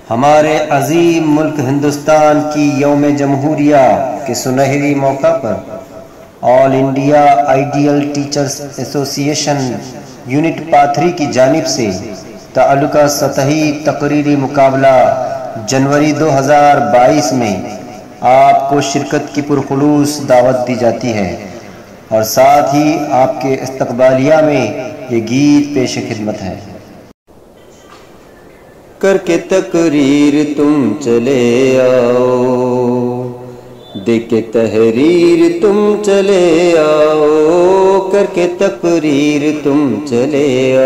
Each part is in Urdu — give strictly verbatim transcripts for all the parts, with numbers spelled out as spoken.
ہمارے عظیم ملک ہندوستان کی یوم جمہوریہ کے سنہری موقع پر all India ideal teachers association unit پاتھری کی جانب سے تعلقہ سطحی تقریری مقابلہ جنوری دو ہزار بائیس میں آپ کو شرکت کی پرخلوص دعوت دی جاتی ہے اور ساتھ ہی آپ کے استقبالیہ میں یہ گیت پیش خدمت ہے۔ کر کے تقریر تم چلے آؤ، دے کے تحریر تم چلے آؤ، کر کے تقریر تم چلے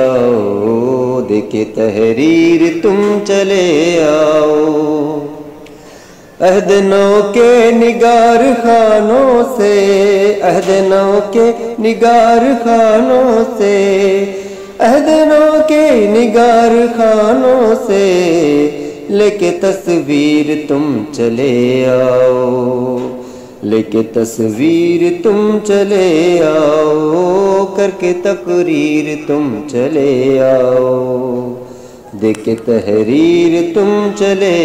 آؤ، دے کے تحریر تم چلے آؤ۔ عہد نو کے نگار خانوں سے، عہد نو کے نگار خانوں سے، عہد نو کے نگار خانوں سے لے کے تصویر تم چلے آؤ، لے کے تصویر تم چلے آؤ، کر کے تقریر تم چلے آؤ، دے کے تحریر تم چلے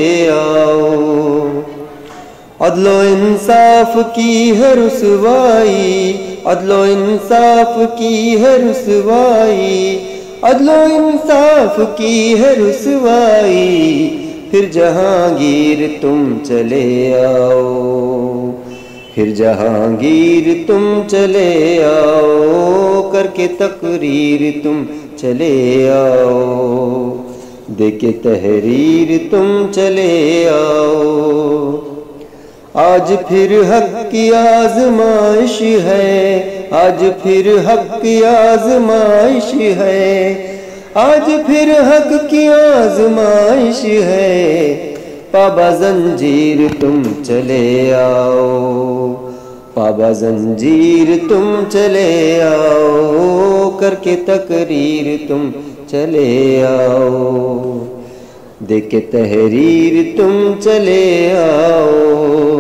آؤ۔ عدل و انصاف کی ہے رسوائی، عدل و انصاف کی ہے رسوائی، عدل و انصاف کی ہے رسوائی، پھر جہانگیر تم چلے آؤ، پھر جہانگیر تم چلے آؤ، کر کے تقریر تم چلے آؤ، دے کے تحریر تم چلے آؤ۔ آج پھر حق کی آزمائش ہے، آج پھر حق کی آزمائش ہے، آج پھر حق کی آزمائش ہے، پابا زنجیر تم چلے آؤ، پابا زنجیر تم چلے آؤ، کر کے تقریر تم چلے آؤ، دے کے تحریر تم چلے آؤ۔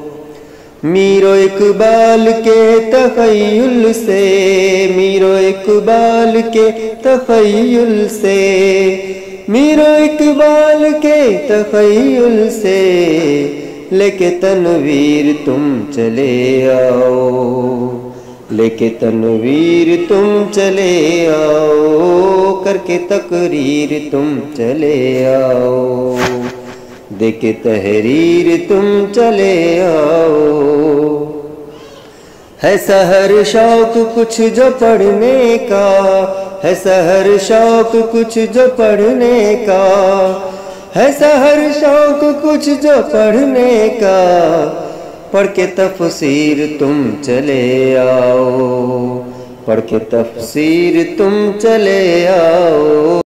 میر و اقبال کے تخیل سے، میر و اقبال کے تخیل سے، میر و اقبال کے تخیل سے لے کے تنویر تم چلے آؤ، لے کے تنویر تم چلے آؤ، کر کے تقریر تم چلے آؤ، دے کے تحریر تم چلے آؤ۔ ہے سحر شوق کچھ جو پڑھنے کا، ہے سحر شوق کچھ جو پڑھنے کا، ہے سحر شوق کچھ جو پڑھنے کا، پڑھ کے تفسیر تم چلے آؤ، پڑھ کے تفسیر تم چلے آؤ۔